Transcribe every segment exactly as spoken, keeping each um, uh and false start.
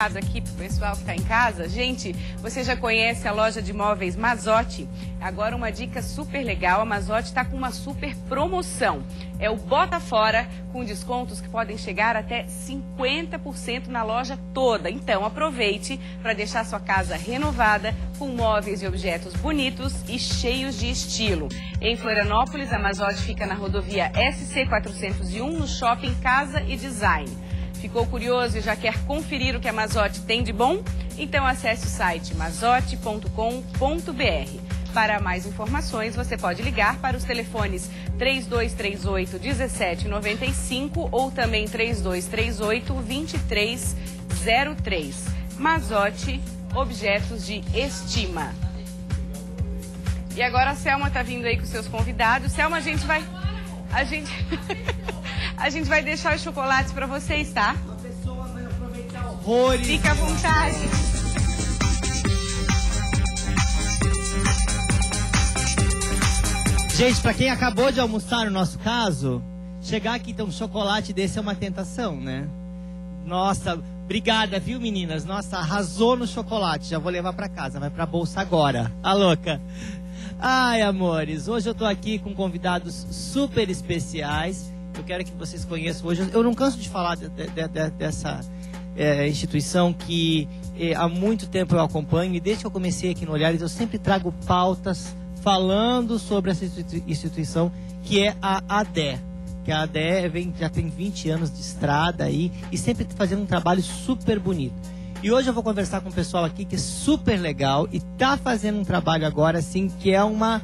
Aqui pro pessoal que está em casa. Gente, você já conhece a loja de móveis Mazotti? Agora uma dica super legal, a Mazotti está com uma super promoção. É o Bota Fora, com descontos que podem chegar até cinquenta por cento na loja toda. Então aproveite para deixar sua casa renovada, com móveis e objetos bonitos e cheios de estilo. Em Florianópolis, a Mazotti fica na rodovia S C quatrocentos e um, no Shopping Casa e Design. Ficou curioso e já quer conferir o que a Mazotti tem de bom? Então acesse o site mazotti ponto com ponto br. Para mais informações, você pode ligar para os telefones três dois três oito, um sete nove cinco ou também três dois três oito, dois três zero três. Mazotti, objetos de estima. E agora a Selma está vindo aí com seus convidados. Selma, a gente vai... A gente... A gente vai deixar os chocolates para vocês, tá? Uma pessoa vai aproveitar horrores. Fica à vontade. Gente, para quem acabou de almoçar, no nosso caso, chegar aqui e ter um chocolate desse é uma tentação, né? Nossa, obrigada, viu, meninas? Nossa, arrasou no chocolate. Já vou levar para casa, vai para bolsa agora. A louca. Ai, amores, hoje eu tô aqui com convidados super especiais. Eu quero que vocês conheçam hoje. Eu não canso de falar de, de, de, dessa é, instituição que é, há muito tempo eu acompanho. E desde que eu comecei aqui no Olhares, eu sempre trago pautas falando sobre essa instituição, que é a A D E. Que a A D E vem, já tem vinte anos de estrada aí e sempre fazendo um trabalho super bonito. E hoje eu vou conversar com um pessoal aqui que é super legal e tá fazendo um trabalho agora, assim, que é uma...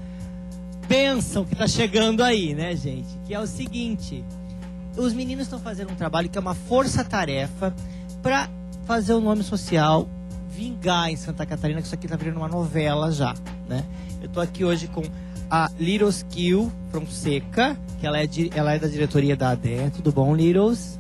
bênção que tá chegando aí, né, gente? Que é o seguinte, os meninos estão fazendo um trabalho que é uma força-tarefa para fazer o nome social vingar em Santa Catarina, que isso aqui tá virando uma novela já, né? Eu tô aqui hoje com a Littles Kill Fonseca, que ela é, ela é da diretoria da A D E. Tudo bom, Littles?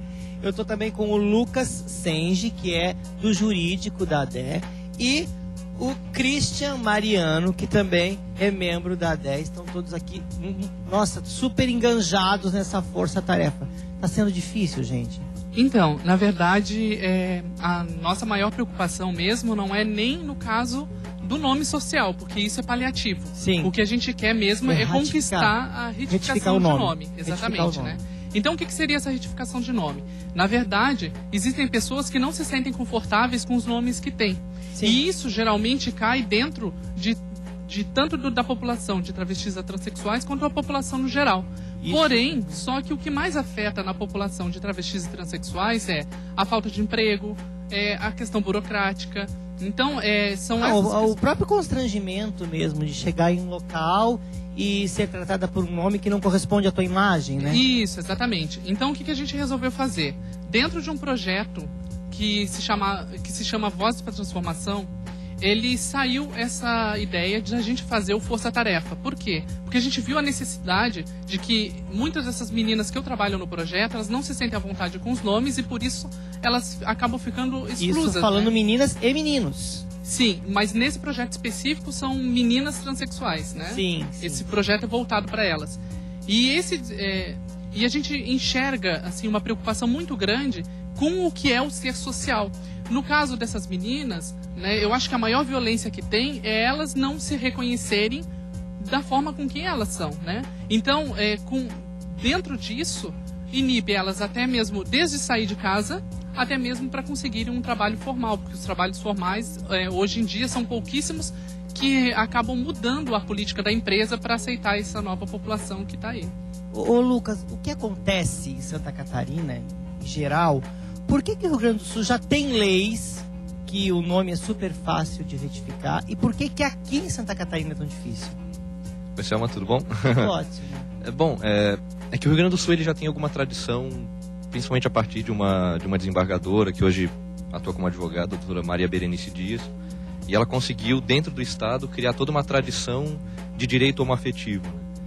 Eu tô também com o Lucas Sengi, que é do jurídico da A D E, e o Christian Mariano, que também é membro da A D E. Estão todos aqui, nossa, super enganjados nessa força-tarefa. Tá sendo difícil, gente? Então, na verdade, é, a nossa maior preocupação mesmo não é nem no caso do nome social, porque isso é paliativo. Sim. O que a gente quer mesmo é, é conquistar a retificação retificar o nome. de nome. Exatamente, o nome. né? Então, o que, que seria essa retificação de nome? Na verdade, existem pessoas que não se sentem confortáveis com os nomes que têm. Sim. E isso geralmente cai dentro de, de tanto do, da população de travestis a transexuais quanto a população no geral. Isso. Porém, só que o que mais afeta na população de travestis e transexuais é a falta de emprego, é a questão burocrática. Então, é, são ah, essas... o, o próprio constrangimento mesmo de chegar em um local e ser tratada por um nome que não corresponde à tua imagem, né? Isso, exatamente. Então, o que, que a gente resolveu fazer? Dentro de um projeto que se chama, que se chama Vozes para Transformação, ele saiu essa ideia de a gente fazer o Força-Tarefa. Por quê? Porque a gente viu a necessidade de que muitas dessas meninas que eu trabalho no projeto, elas não se sentem à vontade com os nomes e por isso elas acabam ficando exclusas. Isso falando, né? Meninas e meninos. Sim, mas nesse projeto específico são meninas transexuais, né? Sim, sim. Esse projeto é voltado para elas. E, esse, é, e a gente enxerga assim, uma preocupação muito grande com o que é o ser social. No caso dessas meninas, né, eu acho que a maior violência que tem é elas não se reconhecerem da forma com quem elas são, né? Então, é, com, dentro disso, inibe elas até mesmo desde sair de casa, até mesmo para conseguirem um trabalho formal, porque os trabalhos formais, é, hoje em dia, são pouquíssimos que acabam mudando a política da empresa para aceitar essa nova população que está aí. Ô, ô Lucas, o que acontece em Santa Catarina, em geral, por que que o Rio Grande do Sul já tem leis que o nome é super fácil de retificar e por que que aqui em Santa Catarina é tão difícil? Oi, Selma, tudo bom? Ótimo. É bom, é, é que o Rio Grande do Sul ele já tem alguma tradição, principalmente a partir de uma, de uma desembargadora que hoje atua como advogada, a doutora Maria Berenice Dias, e ela conseguiu, dentro do Estado, criar toda uma tradição de direito homoafetivo.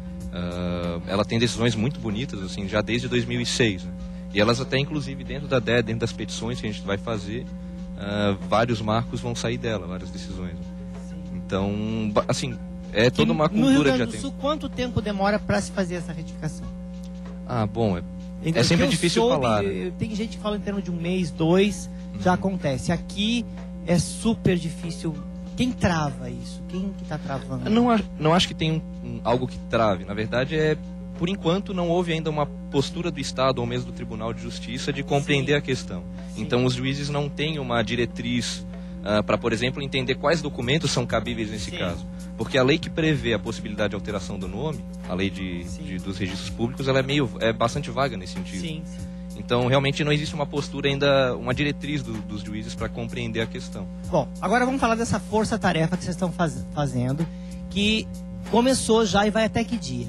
Uh, ela tem decisões muito bonitas, assim, já desde dois mil e seis, né? E elas até, inclusive, dentro da D E, dentro das petições que a gente vai fazer, uh, vários marcos vão sair dela, várias decisões. Então, assim, é toda uma cultura no Rio Grande que já do tem. Sul, quanto tempo demora para se fazer essa retificação? Ah, bom, é, Então, é sempre eu difícil soube, falar. Né? Tem gente que fala em termos de um mês, dois. já Uhum. acontece. Aqui é super difícil. Quem trava isso? Quem que tá travando? Eu Não, a- não acho que tem um- um- algo que trave. Na verdade, é por enquanto não houve ainda uma postura do Estado ou mesmo do Tribunal de Justiça de compreender Sim. a questão. Sim. Então os juízes não têm uma diretriz para, por exemplo, entender quais documentos são cabíveis nesse Sim. caso. Porque a lei que prevê a possibilidade de alteração do nome, a lei de, Sim. de- dos registros públicos, ela é meio é bastante vaga nesse sentido. Sim, sim. Então realmente não existe uma postura ainda, uma diretriz do- dos juízes para compreender a questão. Bom, agora vamos falar dessa força-tarefa que vocês estão faz- fazendo, que começou já e vai até que dia?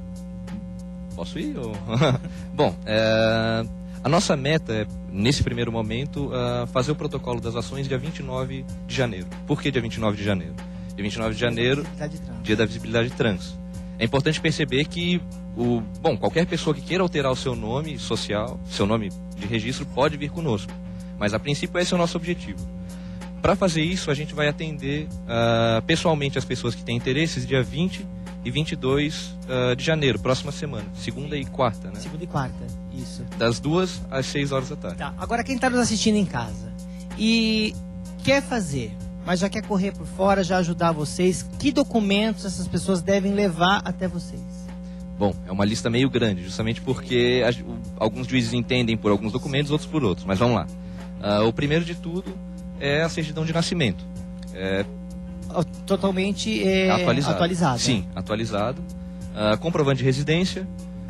Posso ir? Ou... Bom, é, a nossa meta é, nesse primeiro momento, ah, fazer o protocolo das ações dia vinte e nove de janeiro. Por que dia vinte e nove de janeiro? Dia vinte e nove de janeiro, Visibilidade trans. dia da visibilidade trans. É importante perceber que, o, bom, qualquer pessoa que queira alterar o seu nome social, seu nome de registro, pode vir conosco. Mas, a princípio, esse é o nosso objetivo. Para fazer isso, a gente vai atender ah, pessoalmente as pessoas que têm interesses dia vinte e vinte e dois ah, de janeiro, próxima semana, segunda e quarta, né? Segunda e quarta, isso. Das duas às seis horas da tarde. Tá, agora quem está nos assistindo em casa e quer fazer, mas já quer correr por fora, já ajudar vocês, que documentos essas pessoas devem levar até vocês? Bom, é uma lista meio grande, justamente porque a- o- alguns juízes entendem por alguns documentos, outros por outros. Mas vamos lá. Ah, o primeiro de tudo é a certidão de nascimento. É Ó, Totalmente é, atualizado. atualizado. Sim, atualizado. Ah, comprovante de residência.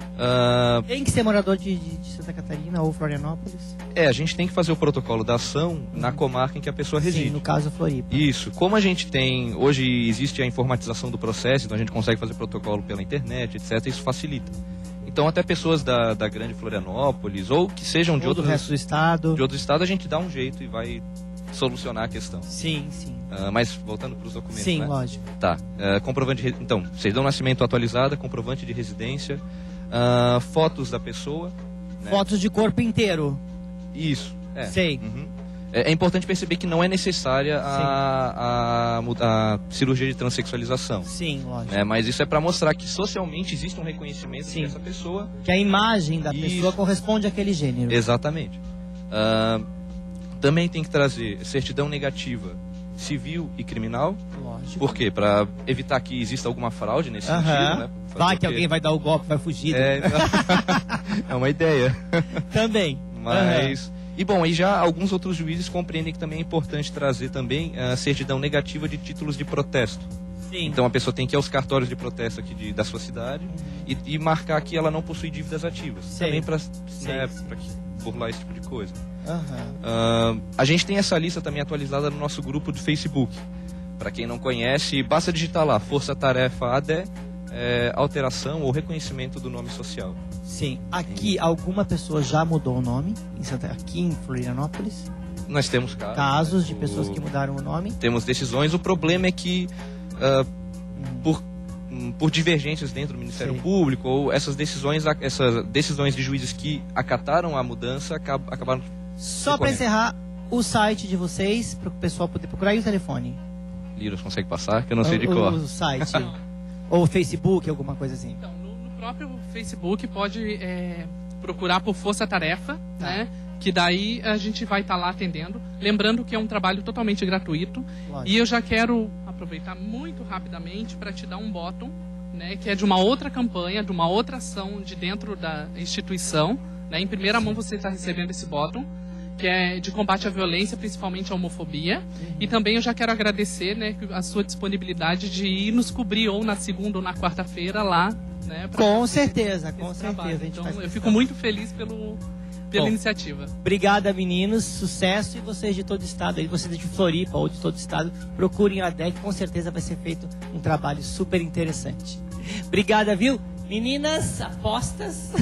Ah, Tem que ser morador de, de- de Santa Catarina ou Florianópolis? é, a gente tem que fazer o protocolo da ação na comarca em que a pessoa reside. Sim, no caso Floripa. Isso. Como a gente tem... Hoje existe a informatização do processo, então a gente consegue fazer protocolo pela internet, etcétera. Isso facilita. Então até pessoas da, da grande Florianópolis ou que sejam de Ou do outros, resto do estado. de outros estados, a gente dá um jeito e vai solucionar a questão. Sim, sim. Ah, mas voltando para os documentos, Sim, né? lógico. Tá. Ah, comprovante de... re- Então, certidão de nascimento atualizada, comprovante de residência, ah, fotos da pessoa. Né? Fotos de corpo inteiro. Isso. É. Sei. Uhum. É, é importante perceber que não é necessária a, a, mu- a cirurgia de transexualização. Sim, lógico. Né? Mas isso é para mostrar que socialmente existe um reconhecimento Sim. dessa pessoa. Que a imagem da Isso. pessoa corresponde àquele gênero. Exatamente. Ah, também tem que trazer certidão negativa civil e criminal. Lógico. Por quê? Para evitar que exista alguma fraude nesse Aham. sentido, né? Vai que Porque- alguém vai dar o golpe, vai fugir. É, é uma ideia. Também. Mas... E bom, aí já alguns outros juízes compreendem que também é importante trazer também a certidão negativa de títulos de protesto. Sim. Então a pessoa tem que ir aos cartórios de protesto aqui de, da sua cidade e, e marcar que ela não possui dívidas ativas. Sei. Também para Sei, né, sei. pra que- burlar esse tipo de coisa. Aham. Ah, a gente tem essa lista também atualizada no nosso grupo do Facebook. Para quem não conhece, basta digitar lá, Força Tarefa A D E, é, alteração ou reconhecimento do nome social. Sim. Aqui, alguma pessoa já mudou o nome? Em Santa... Aqui em Florianópolis? Nós temos casos, Casos de o- pessoas que mudaram o nome? Temos decisões. O problema é que, ah, Uhum. por, hum, por divergências dentro do Ministério Sei. Público, ou essas decisões, essas decisões de juízes que acataram a mudança acab- acabaram. Só para Recorrendo. encerrar, o site de vocês, para o pessoal poder procurar, e o telefone? Liros consegue passar, que eu não sei de o, cor. O site. Ou o Facebook, alguma coisa assim. Então, no, no próprio Facebook pode é, procurar por Força Tarefa, Tá. né? Que daí a gente vai estar lá atendendo. Lembrando que é um trabalho totalmente gratuito. Lógico. E eu já quero aproveitar muito rapidamente para te dar um bottom, né? Que é de uma outra campanha, de uma outra ação de dentro da instituição. Né? Em primeira mão você está recebendo esse bottom, que é de combate à violência, principalmente à homofobia. Uhum. E também eu já quero agradecer, né, a sua disponibilidade de ir nos cobrir ou na segunda ou na quarta-feira lá, né? pra Com fazer certeza, esse com trabalho. certeza. A gente Então faz eu questão. fico muito feliz pelo, pela Bom. iniciativa. Obrigada, meninos. Sucesso. E vocês de todo o estado, aí, vocês de Floripa ou de todo o estado, procurem a D E C. Com certeza vai ser feito um trabalho super interessante. Obrigada, viu? Meninas, apostas.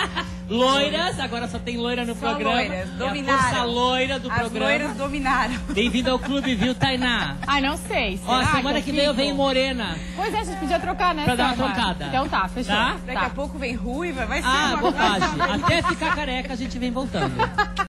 Loiras, agora só tem loira no Só programa. loiras, É a dominaram. força loira do As programa. loiras dominaram. Bem-vindo ao clube, viu, Tainá? Ai, não sei. Ó, Será semana que eu vem eu fico? venho morena. Pois é, a gente podia trocar, né, Pra dar uma Selma? trocada. Então tá, fechou. Tá? Daqui a pouco vem ruiva, vai ser Ah, uma coisa... bobagem. Até ficar careca a gente vem voltando.